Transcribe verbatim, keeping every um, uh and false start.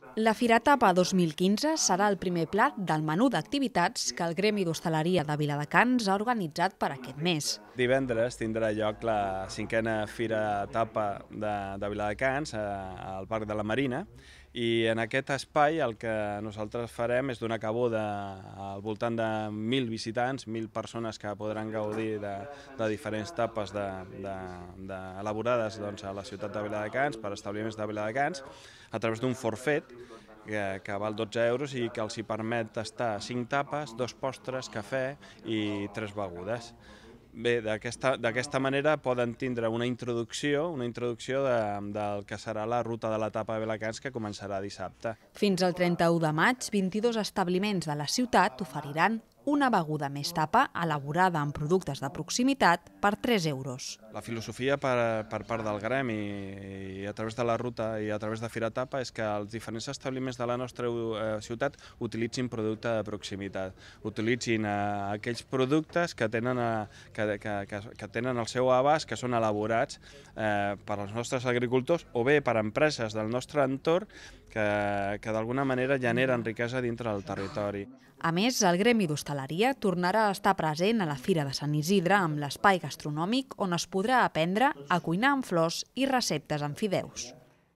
La Fira Tapa dos mil quinze serà el primer plat del menú d'activitats que el Gremi d'Hostaleria de Viladecans ha organitzat per aquest mes. Divendres tindrà lloc la cinquena Fira Tapa de, de Viladecans al Parc de la Marina, i en aquest espai el que nosaltres farem és donar cabuda al voltant de mil visitants, mil persones que podran gaudir de, de diferents tapes de, de, de elaborades doncs, a la ciutat de Viladecans, per establiments de Viladecans, a través d'un forfet que, que val dotze euros i que els hi permet tastar cinc tapes, dos postres, cafè i tres begudes. Bé, d'aquesta manera poden tindre una introducció, una introducció de, del que serà la ruta de la tapa de Viladecans, que començarà dissabte. Fins al trenta-u de maig, vint-i-dos establiments de la ciutat oferiran una beguda més tapa elaborada amb productes de proximitat per tres euros. La filosofia per, per part del Gremi i a través de la ruta i a través de Fira Tapa és que els diferents establiments de la nostra eh, ciutat utilitzin producte de proximitat, utilitzin eh, aquells productes que tenen, eh, que, que, que, que tenen el seu abast, que són elaborats eh, per als nostres agricultors o bé per empreses del nostre entorn que, que d'alguna manera generen riquesa dintre del territori. A més, el Gremi d'Hostaleria tornarà a estar present a la Fira de Sant Isidre amb l'espai gastronòmic on es podrà aprendre a cuinar amb flors i receptes amb fideus.